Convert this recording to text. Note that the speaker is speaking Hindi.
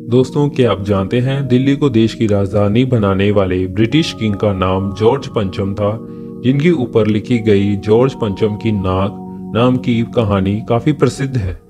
दोस्तों, क्या आप जानते हैं दिल्ली को देश की राजधानी बनाने वाले ब्रिटिश किंग का नाम जॉर्ज पंचम था, जिनके ऊपर लिखी गई जॉर्ज पंचम की नाक नाम की कहानी काफी प्रसिद्ध है।